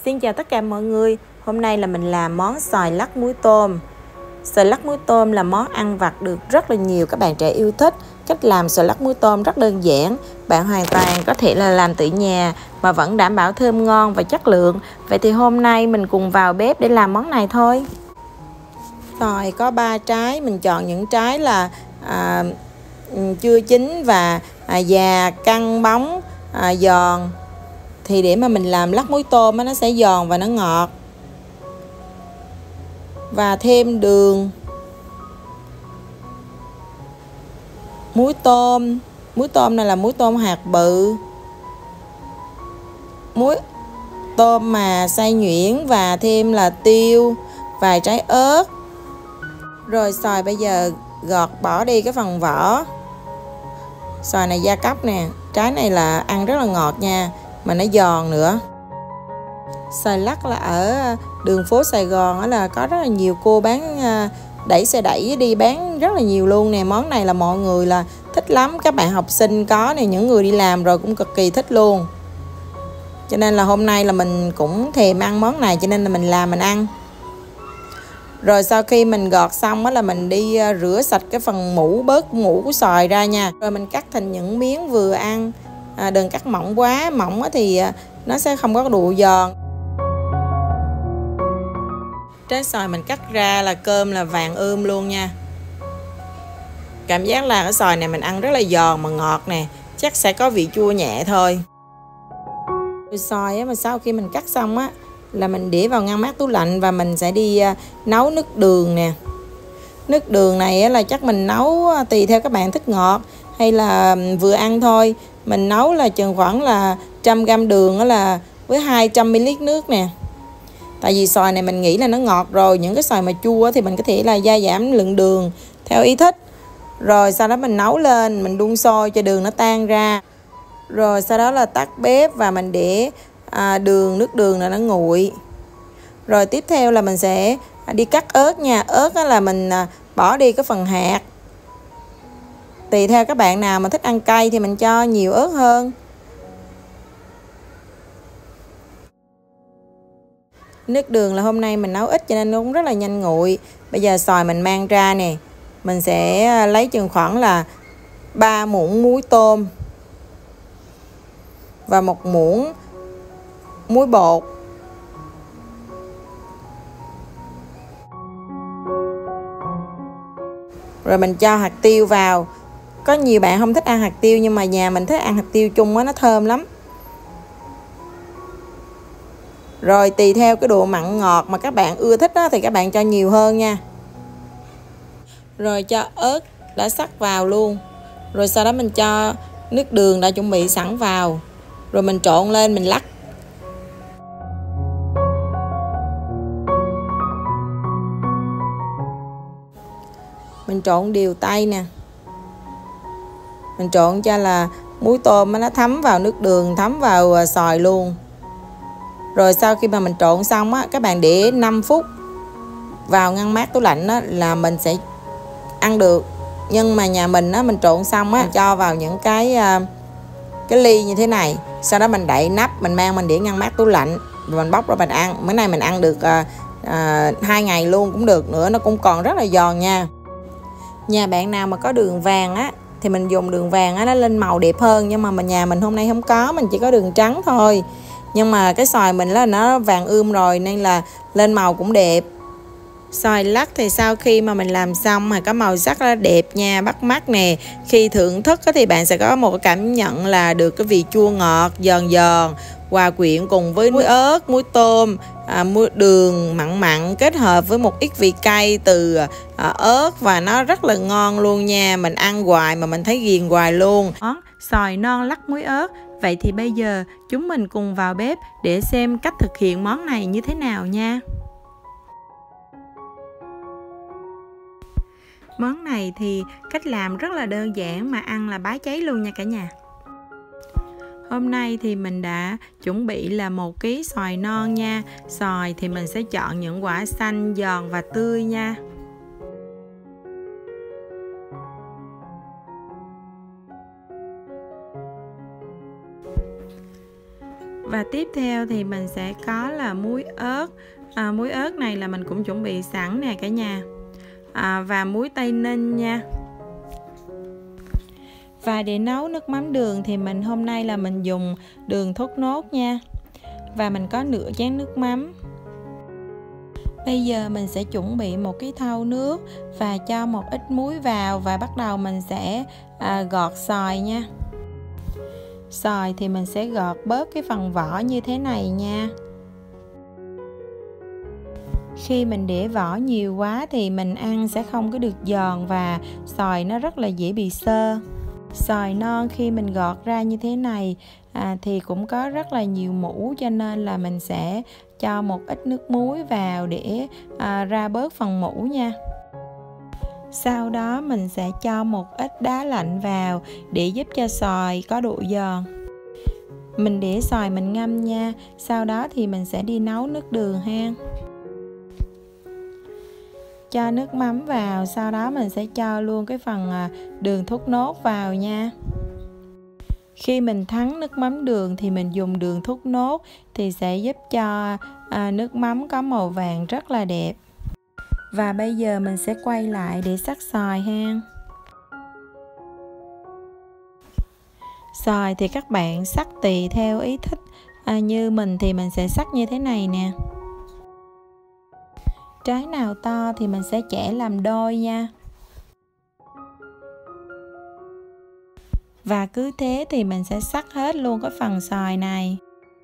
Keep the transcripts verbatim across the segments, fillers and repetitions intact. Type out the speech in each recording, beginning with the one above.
Xin chào tất cả mọi người. Hôm nay là mình làm món xoài lắc muối tôm. Xoài lắc muối tôm là món ăn vặt được rất là nhiều các bạn trẻ yêu thích. Cách làm xoài lắc muối tôm rất đơn giản. Bạn hoàn toàn có thể là làm tại nhà mà vẫn đảm bảo thơm ngon và chất lượng. Vậy thì hôm nay mình cùng vào bếp để làm món này thôi. Xoài có ba trái, mình chọn những trái là à, chưa chín và à, già, căng, bóng, à, giòn. Thì để mà mình làm lắc muối tôm nó sẽ giòn và nó ngọt. Và thêm đường, muối tôm. Muối tôm này là muối tôm hạt bự, muối tôm mà xay nhuyễn, và thêm là tiêu, vài trái ớt. Rồi xoài bây giờ gọt bỏ đi cái phần vỏ. Xoài này gia cấp nè, trái này là ăn rất là ngọt nha, mà nó giòn nữa. Xoài lắc là ở đường phố Sài Gòn đó, là có rất là nhiều cô bán đẩy xe đẩy đi bán rất là nhiều luôn nè. Món này là mọi người là thích lắm, các bạn học sinh có này, những người đi làm rồi cũng cực kỳ thích luôn. Cho nên là hôm nay là mình cũng thèm ăn món này, cho nên là mình làm mình ăn. Rồi sau khi mình gọt xong đó là mình đi rửa sạch cái phần mũ, bớt mũ của xoài ra nha. Rồi mình cắt thành những miếng vừa ăn, à, đừng cắt mỏng quá, mỏng thì nó sẽ không có độ giòn. Trái xoài mình cắt ra là cơm là vàng ươm luôn nha. Cảm giác là cái xoài này mình ăn rất là giòn mà ngọt nè, chắc sẽ có vị chua nhẹ thôi. Xoài á, mà sau khi mình cắt xong á là mình để vào ngăn mát tủ lạnh, và mình sẽ đi nấu nước đường nè. Nước đường này á, là chắc mình nấu tùy theo các bạn thích ngọt hay là vừa ăn thôi. Mình nấu là chừng khoảng là một trăm gam đường á, là với hai trăm mi li lít nước nè. Tại vì xoài này mình nghĩ là nó ngọt rồi, những cái xoài mà chua thì mình có thể là gia giảm lượng đường theo ý thích. Rồi sau đó mình nấu lên, mình đun sôi cho đường nó tan ra. Rồi sau đó là tắt bếp và mình để à, đường nước đường là nó nguội. Rồi tiếp theo là mình sẽ đi cắt ớt nha. Ớt đó là mình bỏ đi cái phần hạt. Tùy theo các bạn nào mà thích ăn cay thì mình cho nhiều ớt hơn. Nước đường là hôm nay mình nấu ít cho nên nó cũng rất là nhanh nguội. Bây giờ xoài mình mang ra nè. Mình sẽ lấy chừng khoảng là ba muỗng muối tôm và một muỗng muối bột. Rồi mình cho hạt tiêu vào. Có nhiều bạn không thích ăn hạt tiêu, nhưng mà nhà mình thích ăn hạt tiêu chung á, nó thơm lắm. Rồi tùy theo cái độ mặn ngọt mà các bạn ưa thích đó, thì các bạn cho nhiều hơn nha. Rồi cho ớt đã sắc vào luôn. Rồi sau đó mình cho nước đường đã chuẩn bị sẵn vào. Rồi mình trộn lên, mình lắc. Mình trộn đều tay nè. Mình trộn cho là muối tôm nó thấm vào nước đường, thấm vào xoài luôn. Rồi sau khi mà mình trộn xong á, các bạn để năm phút vào ngăn mát tủ lạnh á, là mình sẽ ăn được. Nhưng mà nhà mình á, mình trộn xong á, cho vào những cái cái ly như thế này. Sau đó mình đậy nắp, mình mang mình để ngăn mát tủ lạnh, và mình bóc ra mình ăn. Mấy này mình ăn được à, à, hai ngày luôn cũng được nữa, nó cũng còn rất là giòn nha. Nhà bạn nào mà có đường vàng á thì mình dùng đường vàng á, nó lên màu đẹp hơn. Nhưng mà mình nhà mình hôm nay không có, mình chỉ có đường trắng thôi. Nhưng mà cái xoài mình là nó vàng ươm rồi nên là lên màu cũng đẹp. Xoài lắc thì sau khi mà mình làm xong mà có màu sắc nó đẹp nha, bắt mắt nè. Khi thưởng thức thì bạn sẽ có một cái cảm nhận là được cái vị chua ngọt, giòn giòn, hòa quyện cùng với muối ớt, muối tôm, à, muối đường mặn mặn, kết hợp với một ít vị cay từ à, ớt, và nó rất là ngon luôn nha. Mình ăn hoài mà mình thấy ghiền hoài luôn. Món xoài non lắc muối ớt. Vậy thì bây giờ chúng mình cùng vào bếp để xem cách thực hiện món này như thế nào nha. Món này thì cách làm rất là đơn giản mà ăn là bá cháy luôn nha cả nhà. Hôm nay thì mình đã chuẩn bị là một ký xoài non nha. Xoài thì mình sẽ chọn những quả xanh, giòn và tươi nha. Và tiếp theo thì mình sẽ có là muối ớt. à, Muối ớt này là mình cũng chuẩn bị sẵn nè cả nhà. à, Và muối Tây Ninh nha. Và để nấu nước mắm đường thì mình hôm nay là mình dùng đường thốt nốt nha. Và mình có nửa chén nước mắm. Bây giờ mình sẽ chuẩn bị một cái thau nước và cho một ít muối vào, và bắt đầu mình sẽ à, gọt xoài nha. Xoài thì mình sẽ gọt bớt cái phần vỏ như thế này nha. Khi mình để vỏ nhiều quá thì mình ăn sẽ không có được giòn và xoài nó rất là dễ bị xơ. Xoài non khi mình gọt ra như thế này à, thì cũng có rất là nhiều mủ, cho nên là mình sẽ cho một ít nước muối vào để à, ra bớt phần mủ nha. Sau đó mình sẽ cho một ít đá lạnh vào để giúp cho xoài có độ giòn. Mình để xoài mình ngâm nha. Sau đó thì mình sẽ đi nấu nước đường ha. Cho nước mắm vào, sau đó mình sẽ cho luôn cái phần đường thốt nốt vào nha. Khi mình thắng nước mắm đường thì mình dùng đường thốt nốt thì sẽ giúp cho à, nước mắm có màu vàng rất là đẹp. Và bây giờ mình sẽ quay lại để sắc xoài ha. Xoài thì các bạn sắc tùy theo ý thích. à, Như mình thì mình sẽ sắc như thế này nè. Trái nào to thì mình sẽ chẻ làm đôi nha. Và cứ thế thì mình sẽ sắc hết luôn cái phần xoài này.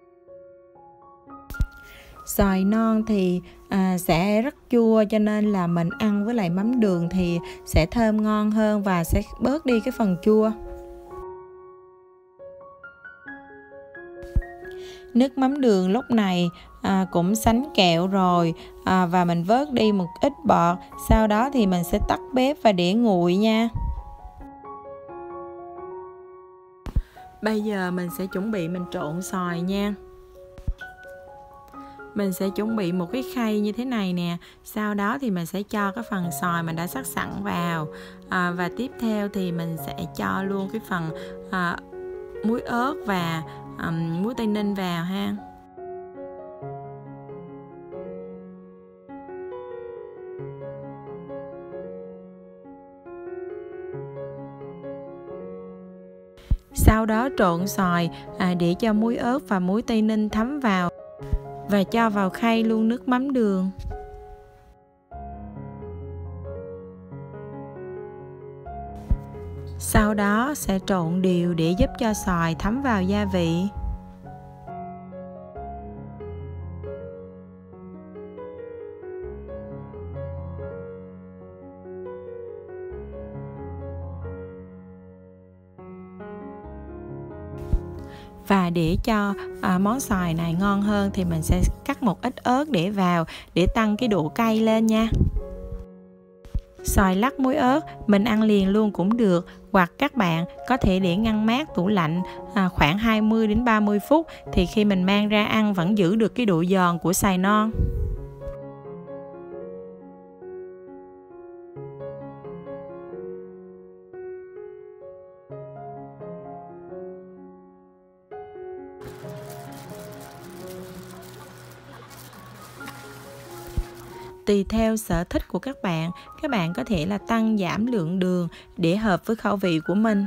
Xoài non thì à, sẽ rất chua, cho nên là mình ăn với lại mắm đường thì sẽ thơm ngon hơn và sẽ bớt đi cái phần chua. Nước mắm đường lúc này à, cũng sánh kẹo rồi à, và mình vớt đi một ít bọt. Sau đó thì mình sẽ tắt bếp và để nguội nha. Bây giờ mình sẽ chuẩn bị mình trộn xoài nha. Mình sẽ chuẩn bị một cái khay như thế này nè. Sau đó thì mình sẽ cho cái phần xoài mình đã sắc sẵn vào à, và tiếp theo thì mình sẽ cho luôn cái phần à, muối ớt và um, muối Tây Ninh vào ha. Sau đó trộn xoài à, để cho muối ớt và muối Tây Ninh thấm vào. Và cho vào khay luôn nước mắm đường. Sau đó sẽ trộn đều để giúp cho xoài thấm vào gia vị. Và để cho à, món xoài này ngon hơn thì mình sẽ cắt một ít ớt để vào để tăng cái độ cay lên nha. Xoài lắc muối ớt mình ăn liền luôn cũng được, hoặc các bạn có thể để ngăn mát tủ lạnh à, khoảng hai mươi đến ba mươi phút thì khi mình mang ra ăn vẫn giữ được cái độ giòn của xoài non. Tùy theo sở thích của các bạn, các bạn có thể là tăng giảm lượng đường để hợp với khẩu vị của mình.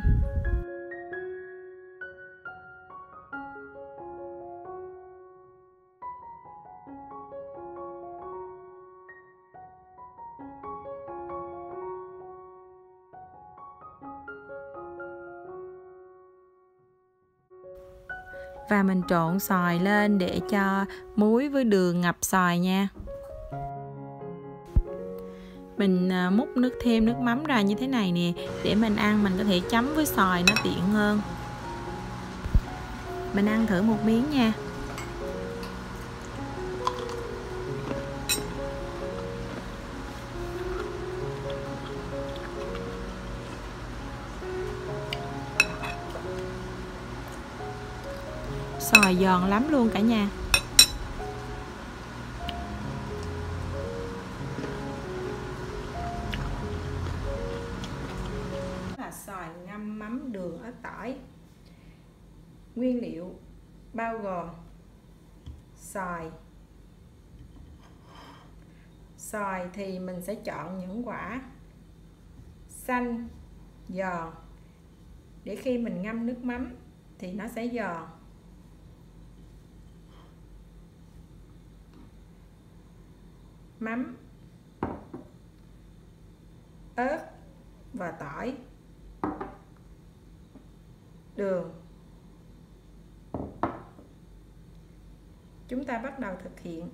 Và mình trộn xoài lên để cho muối với đường ngập xoài nha. Mình múc nước thêm nước mắm ra như thế này nè, để mình ăn mình có thể chấm với xoài nó tiện hơn. Mình ăn thử một miếng nha. Xoài giòn lắm luôn cả nhà. Là xoài ngâm mắm đường ớt tỏi. Nguyên liệu bao gồm xoài. Xoài thì mình sẽ chọn những quả xanh, giòn, để khi mình ngâm nước mắm thì nó sẽ giòn. Mắm, ớt và tỏi, đường. Chúng ta bắt đầu thực hiện.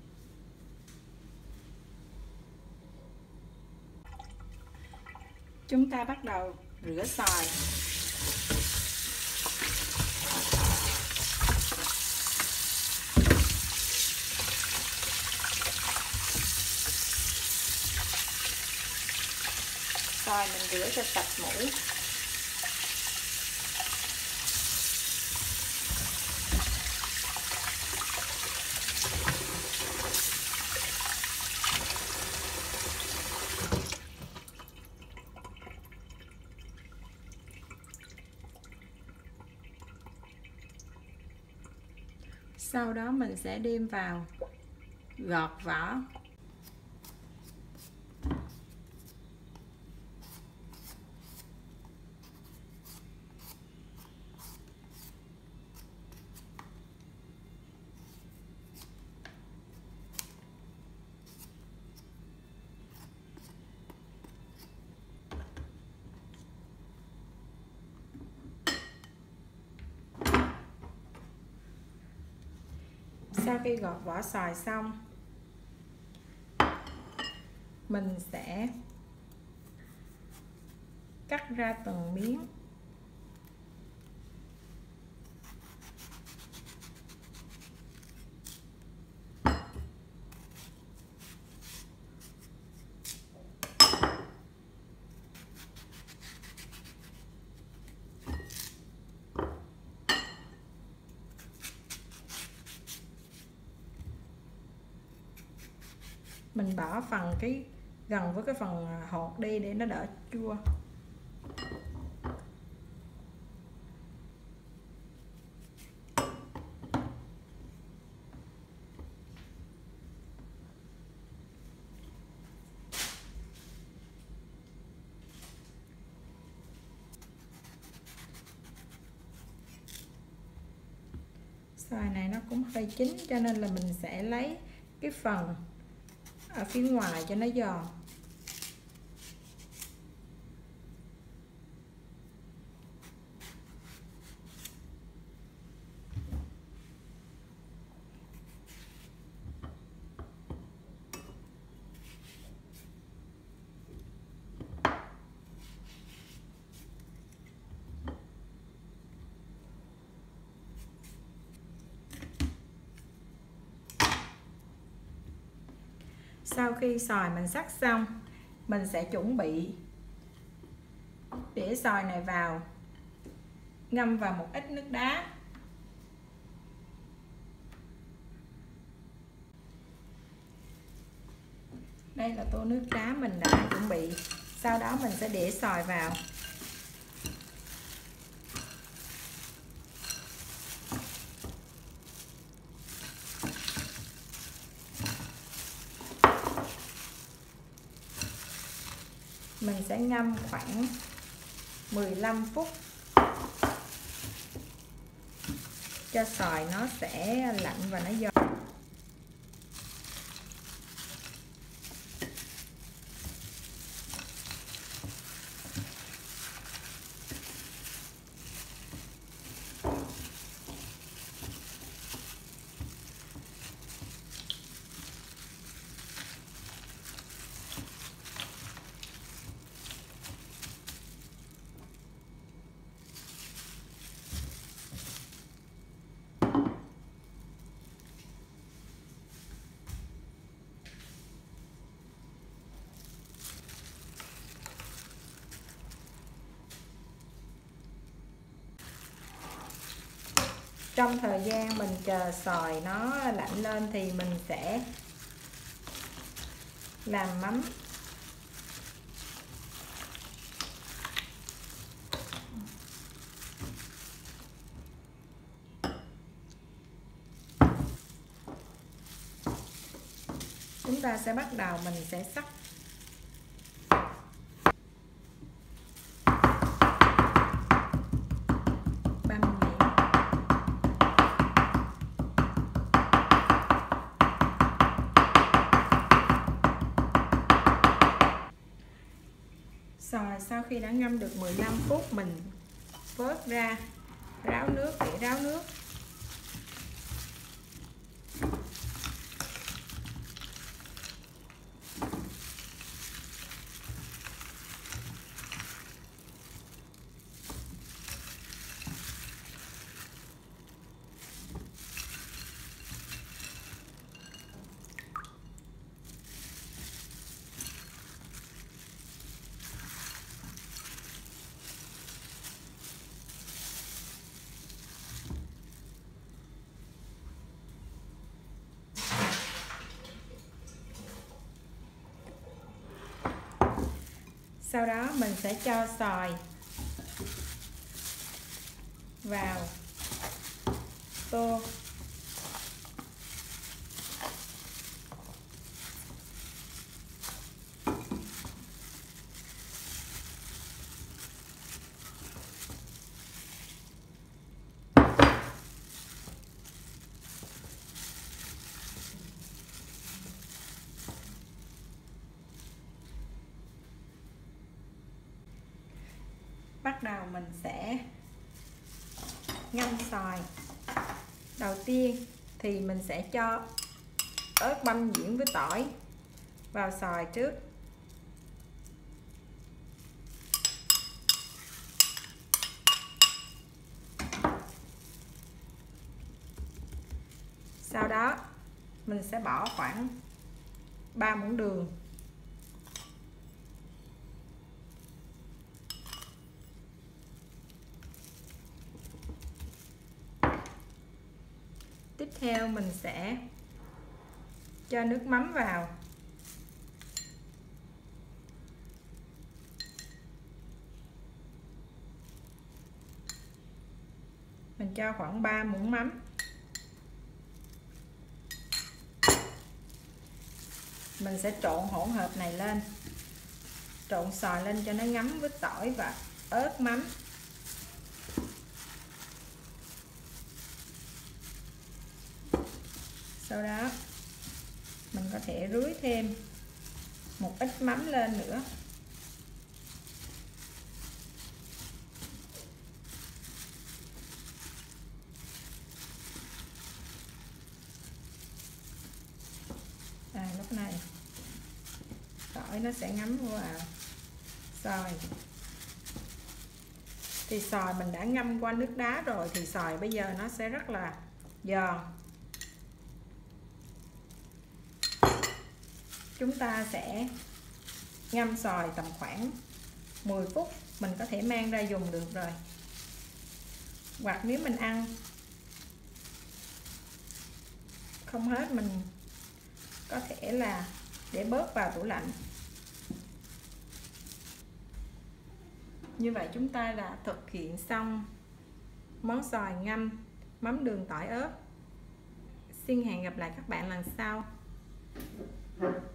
Chúng ta bắt đầu rửa xoài. Xoài mình rửa cho sạch mũi. Sau đó mình sẽ đem vào gọt vỏ. Sau khi gọt vỏ xoài xong, mình sẽ cắt ra từng miếng. Mình bỏ phần cái gần với cái phần hột đi để nó đỡ chua. Xoài này nó cũng hơi chín cho nên là mình sẽ lấy cái phần ở phía ngoài cho nó giòn. Sau khi xoài mình sắc xong, mình sẽ chuẩn bị để xoài này vào ngâm vào một ít nước đá. Đây là tô nước đá mình đã chuẩn bị. Sau đó mình sẽ để xoài vào. Mình sẽ ngâm khoảng mười lăm phút cho xoài nó sẽ lạnh và nó giòn. Trong thời gian mình chờ xoài nó lạnh lên thì mình sẽ làm mắm. Chúng ta sẽ bắt đầu mình sẽ sắc băm nhuyễn. Xoài sau khi đã ngâm được mười lăm phút mình vớt ra, ráo nước để ráo nước. Sau đó mình sẽ cho xoài vào tô. Bắt đầu mình sẽ ngâm xoài. Đầu tiên thì mình sẽ cho ớt băm nhuyễn với tỏi vào xoài trước. Sau đó mình sẽ bỏ khoảng ba muỗng đường. Tiếp theo mình sẽ cho nước mắm vào. Mình cho khoảng ba muỗng mắm. Mình sẽ trộn hỗn hợp này lên. Trộn xoài lên cho nó ngấm với tỏi và ớt mắm. Sau đó mình có thể rưới thêm một ít mắm lên nữa. À, lúc này tỏi nó sẽ ngấm vào xoài. Thì xoài mình đã ngâm qua nước đá rồi thì xoài bây giờ nó sẽ rất là giòn. Chúng ta sẽ ngâm xoài tầm khoảng mười phút mình có thể mang ra dùng được rồi. Hoặc nếu mình ăn không hết mình có thể là để bớt vào tủ lạnh. Như vậy chúng ta đã thực hiện xong món xoài ngâm mắm đường tỏi ớt. Xin hẹn gặp lại các bạn lần sau.